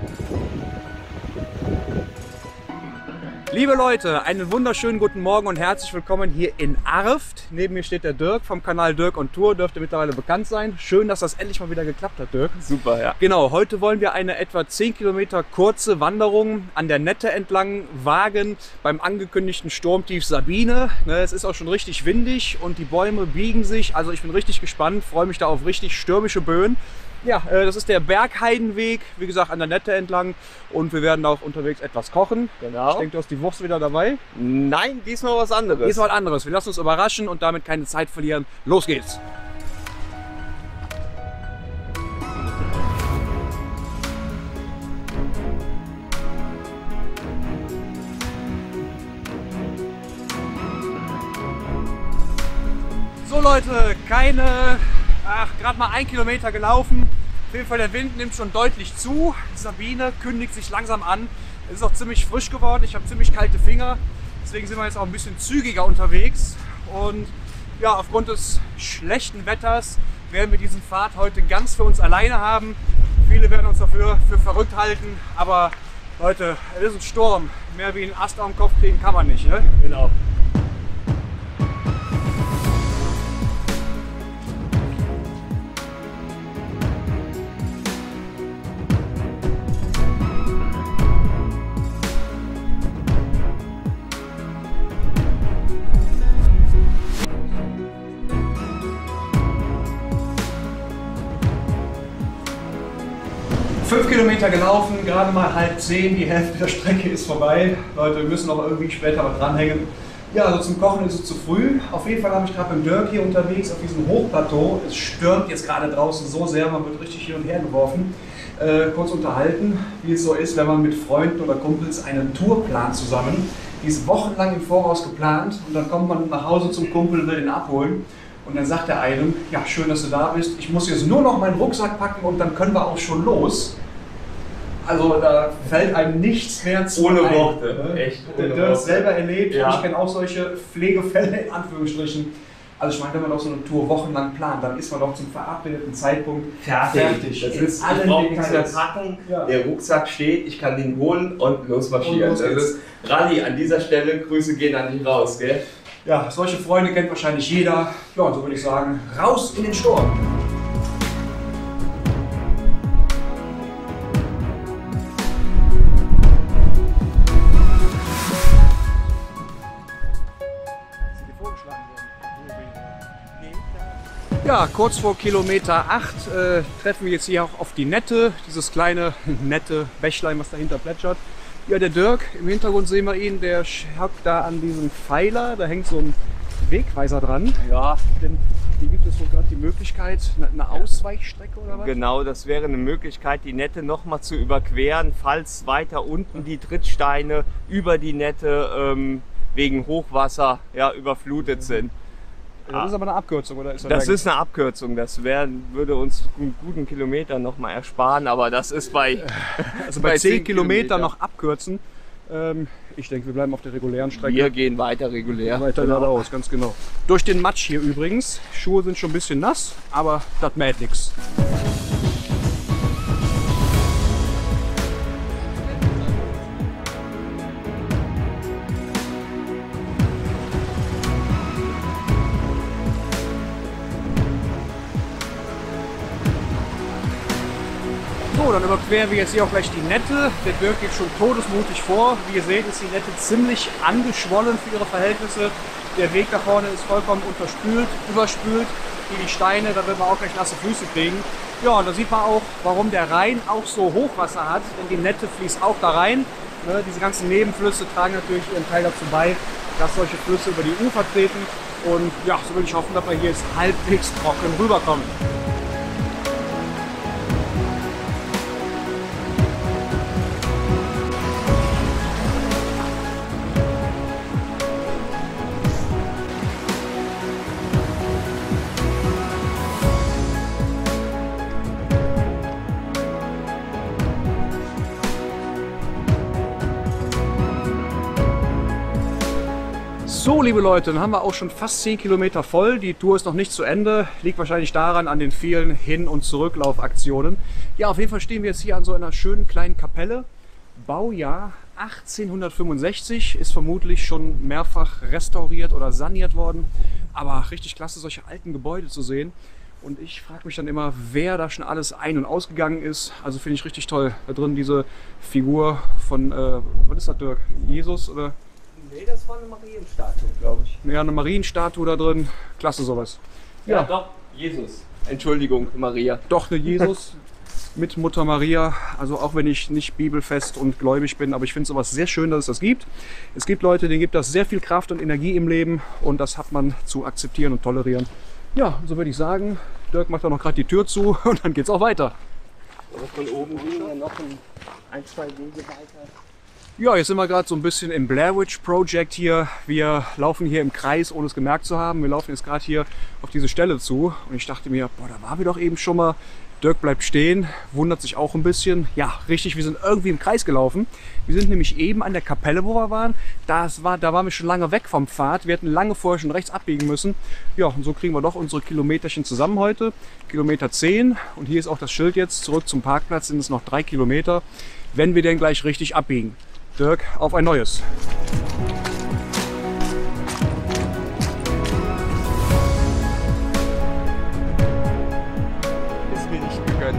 Liebe Leute, einen wunderschönen guten Morgen und herzlich willkommen hier in Arft. Neben mir steht der Dirk vom Kanal Dirk on Tour, dürfte mittlerweile bekannt sein. Schön, dass das endlich mal wieder geklappt hat, Dirk. Super, ja. Genau, heute wollen wir eine etwa 10 Kilometer kurze Wanderung an der Nette entlang wagen beim angekündigten Sturmtief Sabine. Es ist auch schon richtig windig und die Bäume biegen sich. Also ich bin richtig gespannt, freue mich da auf richtig stürmische Böen. Ja, das ist der Bergheidenweg, wie gesagt, an der Nette entlang und wir werden auch unterwegs etwas kochen. Genau. Ich denke, du hast die Wurst wieder dabei. Nein, diesmal was anderes. Diesmal was anderes. Wir lassen uns überraschen und damit keine Zeit verlieren. Los geht's! So Leute, gerade mal 1 Kilometer gelaufen. Auf jeden Fall der Wind nimmt schon deutlich zu. Die Sabine kündigt sich langsam an. Es ist auch ziemlich frisch geworden. Ich habe ziemlich kalte Finger. Deswegen sind wir jetzt auch ein bisschen zügiger unterwegs. Und ja, aufgrund des schlechten Wetters werden wir diesen Pfad heute ganz für uns alleine haben. Viele werden uns dafür für verrückt halten. Aber Leute, es ist ein Sturm. Mehr wie einen Ast am Kopf kriegen kann man nicht, ne? Genau. Fünf Kilometer gelaufen, gerade mal 9:30, die Hälfte der Strecke ist vorbei. Leute, wir müssen noch irgendwie später was dranhängen. Ja, also zum Kochen ist es zu früh. Auf jeden Fall habe ich gerade mit Dirk hier unterwegs auf diesem Hochplateau. Es stürmt jetzt gerade draußen so sehr, man wird richtig hin und her geworfen. Kurz unterhalten, wie es so ist, wenn man mit Freunden oder Kumpels einen Tour plant zusammen. Die ist wochenlang im Voraus geplant und dann kommt man nach Hause zum Kumpel und will den abholen. Und dann sagt der einem, ja schön, dass du da bist, ich muss jetzt nur noch meinen Rucksack packen und dann können wir auch schon los. Also da fällt einem nichts mehr zu. Ohne ein. Worte, echt. Der Dirk selber erlebt, ja. Ich kenne auch solche Pflegefälle in Anführungsstrichen. Also ich meine, wenn man doch so eine Tour wochenlang plant, dann ist man doch zum verabredeten Zeitpunkt fertig. Das In ist, ich allen brauche nichts mehr Details. packen, Ja. Der Rucksack steht, ich kann den holen und losmarschieren. Und los Das geht's. ist Rally, an dieser Stelle, Grüße gehen an dich raus, gell? Ja, solche Freunde kennt wahrscheinlich jeder. Ja, und so würde ich sagen, raus in den Sturm. Ja, kurz vor Kilometer 8 treffen wir jetzt hier auch auf die Nette, dieses kleine nette Bächlein, was dahinter plätschert. Ja, der Dirk, im Hintergrund sehen wir ihn, der hockt da an diesem Pfeiler, da hängt so ein Wegweiser dran. Ja. Denn hier gibt es wohl gerade die Möglichkeit, eine Ausweichstrecke oder was? Genau, das wäre eine Möglichkeit, die Nette nochmal zu überqueren, falls weiter unten die Trittsteine über die Nette wegen Hochwasser überflutet sind. Das ist aber eine Abkürzung, oder? Das ist eine Abkürzung, das würde uns einen guten Kilometer noch mal ersparen, aber das ist bei, also bei 10 Kilometer noch abkürzen. Ich denke, wir bleiben auf der regulären Strecke. Wir gehen weiter regulär. Weiter geradeaus, ganz genau. Durch den Matsch hier übrigens. Schuhe sind schon ein bisschen nass, aber das mäht nichts. So, dann überqueren wir jetzt hier auch gleich die Nette. Der Dirk geht schon todesmutig vor. Wie ihr seht, ist die Nette ziemlich angeschwollen für ihre Verhältnisse. Der Weg da vorne ist vollkommen überspült. Hier die Steine, da wird man auch gleich nasse Füße kriegen. Ja, und da sieht man auch, warum der Rhein auch so Hochwasser hat. Denn die Nette fließt auch da rein. Diese ganzen Nebenflüsse tragen natürlich ihren Teil dazu bei, dass solche Flüsse über die Ufer treten. Und ja, so würde ich hoffen, dass wir hier jetzt halbwegs trocken rüberkommen. So, liebe Leute, dann haben wir auch schon fast 10 Kilometer voll. Die Tour ist noch nicht zu Ende. Liegt wahrscheinlich daran, an den vielen Hin- und Zurücklaufaktionen. Ja, auf jeden Fall stehen wir jetzt hier an so einer schönen kleinen Kapelle. Baujahr 1865, ist vermutlich schon mehrfach restauriert oder saniert worden. Aber richtig klasse, solche alten Gebäude zu sehen. Und ich frage mich dann immer, wer da schon alles ein- und ausgegangen ist. Also finde ich richtig toll. Da drin diese Figur von, was ist das, Dirk? Jesus oder? Nee, das war eine Marienstatue, glaube ich. Ja, eine Marienstatue da drin. Klasse sowas. Ja, doch, Jesus. Entschuldigung, Maria. Doch, eine Jesus mit Mutter Maria. Also auch wenn ich nicht bibelfest und gläubig bin, aber ich finde sowas sehr schön, dass es das gibt. Es gibt Leute, denen gibt das sehr viel Kraft und Energie im Leben und das hat man zu akzeptieren und tolerieren. Ja, so würde ich sagen, Dirk macht da noch gerade die Tür zu und dann geht's auch weiter. Aber von oben gehen ja noch ein, zwei Wege weiter. Ja, jetzt sind wir gerade so ein bisschen im Blair Witch Project hier. Wir laufen hier im Kreis, ohne es gemerkt zu haben. Wir laufen jetzt gerade hier auf diese Stelle zu und ich dachte mir, boah, da waren wir doch eben schon mal. Dirk bleibt stehen, wundert sich auch ein bisschen. Ja, richtig, wir sind irgendwie im Kreis gelaufen. Wir sind nämlich eben an der Kapelle, wo wir waren. Da waren wir schon lange weg vom Pfad. Wir hätten lange vorher schon rechts abbiegen müssen. Ja, und so kriegen wir doch unsere Kilometerchen zusammen heute. Kilometer 10. Und hier ist auch das Schild jetzt. Zurück zum Parkplatz sind es noch 3 Kilometer. Wenn wir denn gleich richtig abbiegen. Dirk, auf ein neues. Ist mir nicht gegönnt.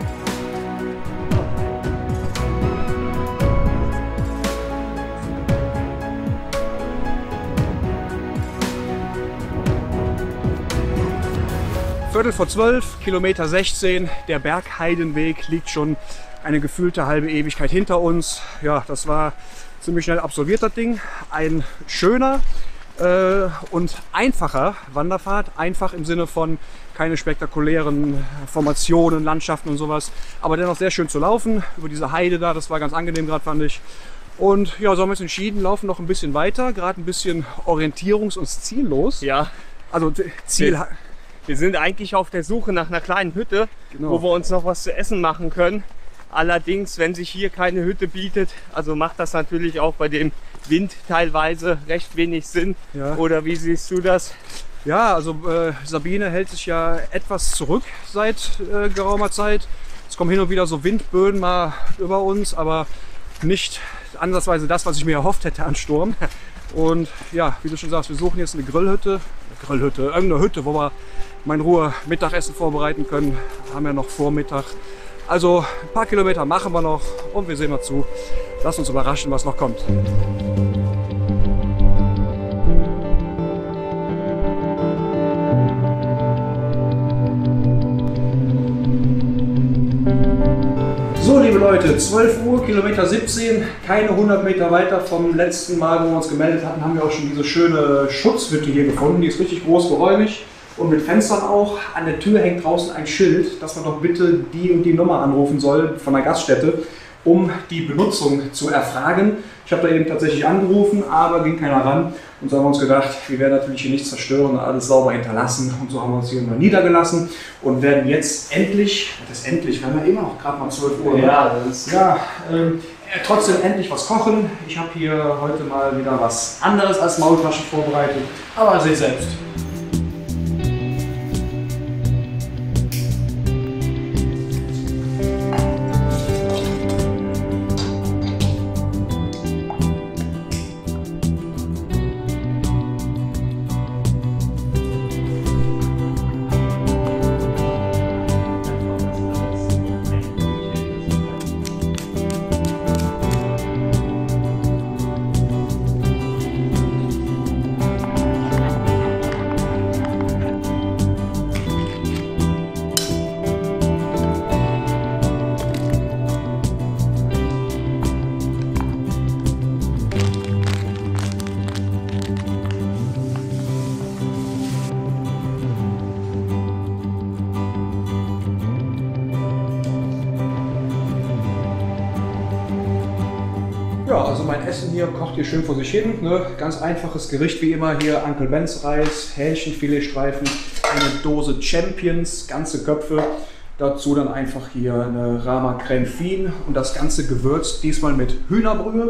Viertel vor 12, Kilometer 16. Der Bergheidenweg liegt schon eine gefühlte halbe Ewigkeit hinter uns. Ja, das war ziemlich schnell absolviert, das Ding. Ein schöner und einfacher Wanderpfad. Einfach im Sinne von keine spektakulären Formationen, Landschaften und sowas. Aber dennoch sehr schön zu laufen. Über diese Heide da, das war ganz angenehm gerade, fand ich. Und ja, so haben wir uns entschieden, laufen noch ein bisschen weiter. Gerade ein bisschen orientierungs- und ziellos. Ja, Also Ziel... wir sind eigentlich auf der Suche nach einer kleinen Hütte, Genau. wo wir uns noch was zu essen machen können. Allerdings, wenn sich hier keine Hütte bietet, also macht das natürlich auch bei dem Wind teilweise recht wenig Sinn. Ja. Oder wie siehst du das? Ja, also Sabine hält sich ja etwas zurück seit geraumer Zeit. Es kommen hin und wieder so Windböen mal über uns, aber nicht ansatzweise das, was ich mir erhofft hätte an Sturm. Und ja, wie du schon sagst, wir suchen jetzt eine Grillhütte, irgendeine Hütte, wo wir mal in Ruhe Mittagessen vorbereiten können. Haben ja noch Vormittag. Also ein paar Kilometer machen wir noch und wir sehen mal zu. Lass uns überraschen, was noch kommt. So, liebe Leute, 12 Uhr, Kilometer 17, keine 100 Meter weiter vom letzten Mal, wo wir uns gemeldet hatten, haben wir auch schon diese schöne Schutzhütte hier gefunden. Die ist richtig groß, geräumig und mit Fenstern auch. An der Tür hängt draußen ein Schild, dass man doch bitte die und die Nummer anrufen soll von der Gaststätte, um die Benutzung zu erfragen. Ich habe da eben tatsächlich angerufen, aber ging keiner ran. Und so haben wir uns gedacht, wir werden natürlich hier nichts zerstören und alles sauber hinterlassen. Und so haben wir uns hier mal niedergelassen und werden jetzt endlich, das ist endlich, wir haben ja immer noch gerade mal 12 Uhr. Ja, das ist Trotzdem endlich was kochen. Ich habe hier heute mal wieder was anderes als Maultaschen vorbereitet, aber seht selbst. Ja, also mein Essen hier kocht hier schön vor sich hin. Ne? Ganz einfaches Gericht wie immer hier. Uncle Ben's Reis, Hähnchenfiletstreifen, eine Dose Champions, ganze Köpfe. Dazu dann einfach hier eine Rama Crème Fine und das Ganze gewürzt, diesmal mit Hühnerbrühe.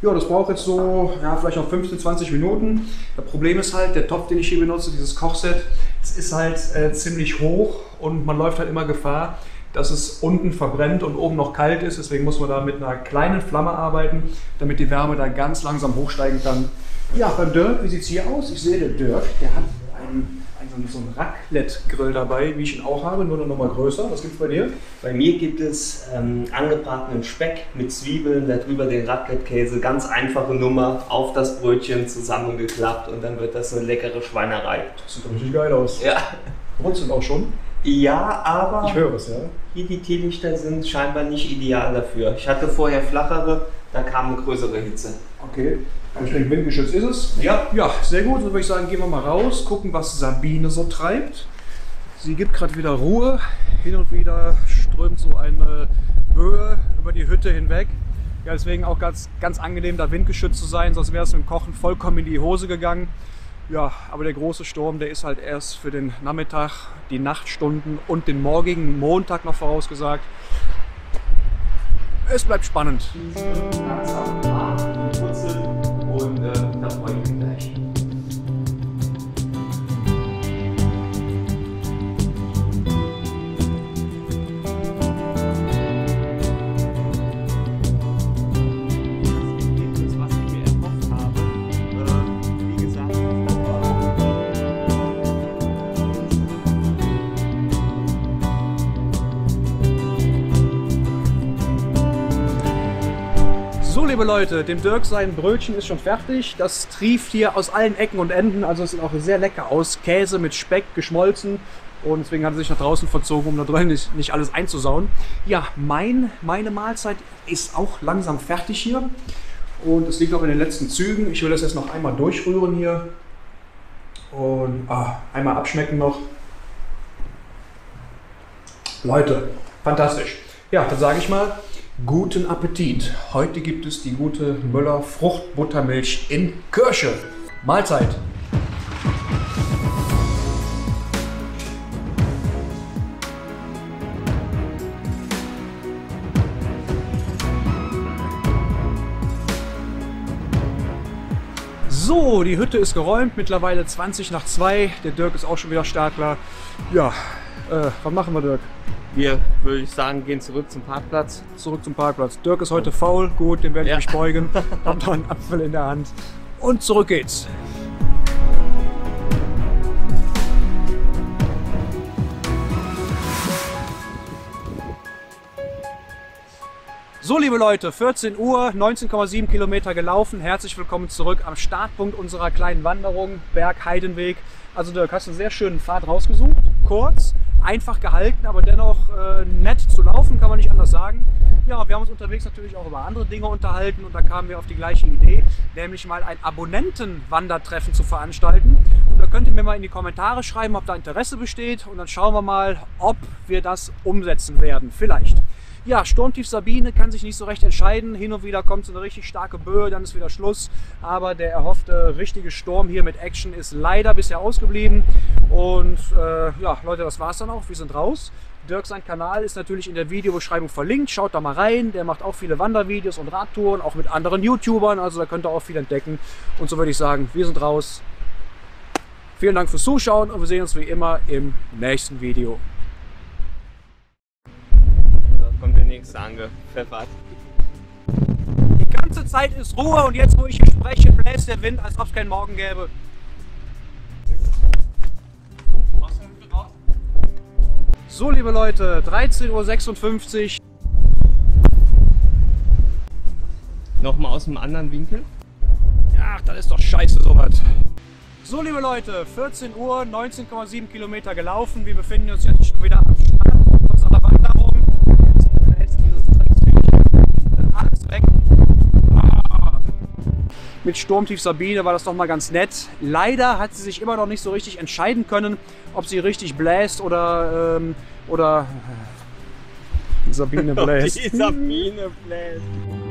Ja, das braucht jetzt so, ja, vielleicht noch 15, 20 Minuten. Das Problem ist halt, der Topf, den ich hier benutze, dieses Kochset, es ist halt ziemlich hoch und man läuft halt immer Gefahr, dass es unten verbrennt und oben noch kalt ist. Deswegen muss man da mit einer kleinen Flamme arbeiten, damit die Wärme da ganz langsam hochsteigen kann. Ja, beim Dirk, wie sieht es hier aus? Ich sehe, der Dirk, der hat so einen Raclette-Grill dabei, wie ich ihn auch habe, nur noch mal größer. Was gibt es bei dir? Bei mir gibt es angebratenen Speck mit Zwiebeln, darüber den Raclette-Käse, ganz einfache Nummer, auf das Brötchen zusammengeklappt und dann wird das eine leckere Schweinerei. Das sieht richtig geil aus. Ja. Brutzeln auch schon? Ja, aber ich höre es, ja. Hier die Teelichter sind scheinbar nicht ideal dafür. Ich hatte vorher flachere, da kam eine größere Hitze. Okay. Ich denke, windgeschützt ist es. Ja. Ja, sehr gut. Dann würde ich sagen, gehen wir mal raus, gucken, was Sabine so treibt. Sie gibt gerade wieder Ruhe. Hin und wieder strömt so eine Böe über die Hütte hinweg. Ja, deswegen auch ganz angenehm, da windgeschützt zu sein, sonst wäre es mit dem Kochen vollkommen in die Hose gegangen. Ja, aber der große Sturm, der ist halt erst für den Nachmittag, die Nachtstunden und den morgigen Montag noch vorausgesagt. Es bleibt spannend. Und da freue ich mich gleich. Das, was ich mir erhofft habe, wie gesagt, So, liebe Leute, dem Dirk sein Brötchen ist schon fertig. Das trieft hier aus allen Ecken und Enden. Also es sieht auch sehr lecker aus. Käse mit Speck geschmolzen. Und deswegen hat er sich nach draußen verzogen, um da drin nicht alles einzusauen. Ja, meine Mahlzeit ist auch langsam fertig hier. Und es liegt noch in den letzten Zügen. Ich will das jetzt noch einmal durchrühren hier. Und einmal abschmecken noch. Leute, fantastisch. Ja, dann sage ich mal, guten Appetit. Heute gibt es die gute Müller Fruchtbuttermilch in Kirsche. Mahlzeit. So, die Hütte ist geräumt, mittlerweile 20 nach 2. Der Dirk ist auch schon wieder Startler. Ja, was machen wir, Dirk? wir, würde ich sagen, gehen zurück zum Parkplatz. Zurück zum Parkplatz. Dirk ist heute faul, gut, den werde ich mich beugen. Hab noch einen Apfel in der Hand. Und zurück geht's. So, liebe Leute, 14 Uhr, 19,7 Kilometer gelaufen. Herzlich willkommen zurück am Startpunkt unserer kleinen Wanderung, Berg Heidenweg. Also Dirk, hast einen sehr schönen Pfad rausgesucht. Kurz, einfach gehalten, aber dennoch nett zu laufen, kann man nicht anders sagen. Ja, wir haben uns unterwegs natürlich auch über andere Dinge unterhalten und da kamen wir auf die gleiche Idee, nämlich mal ein Abonnenten-Wandertreffen zu veranstalten. Und da könnt ihr mir mal in die Kommentare schreiben, ob da Interesse besteht und dann schauen wir mal, ob wir das umsetzen werden. Vielleicht. Ja, Sturmtief Sabine kann sich nicht so recht entscheiden. Hin und wieder kommt so eine richtig starke Böe, dann ist wieder Schluss. Aber der erhoffte richtige Sturm hier mit Action ist leider bisher ausgeblieben. Und ja, Leute, das war's dann auch. Wir sind raus. Dirk, sein Kanal ist natürlich in der Videobeschreibung verlinkt. Schaut da mal rein. Der macht auch viele Wandervideos und Radtouren, auch mit anderen YouTubern. Also da könnt ihr auch viel entdecken. Und so würde ich sagen, wir sind raus. Vielen Dank fürs Zuschauen und wir sehen uns wie immer im nächsten Video. Kommt der nächste angepfeffert. Die ganze Zeit ist Ruhe und jetzt, wo ich hier spreche, bläst der Wind, als ob es keinen Morgen gäbe. So, liebe Leute, 13:56 Uhr. Nochmal aus einem anderen Winkel. Ach, das ist doch scheiße sowas. So, liebe Leute, 14 Uhr, 19,7 Kilometer gelaufen. Wir befinden uns jetzt schon wieder am Start unserer Wanderung. Alles weg. Mit Sturmtief Sabine war das doch mal ganz nett. Leider hat sie sich immer noch nicht so richtig entscheiden können, ob sie richtig bläst oder Sabine bläst. Die Sabine bläst.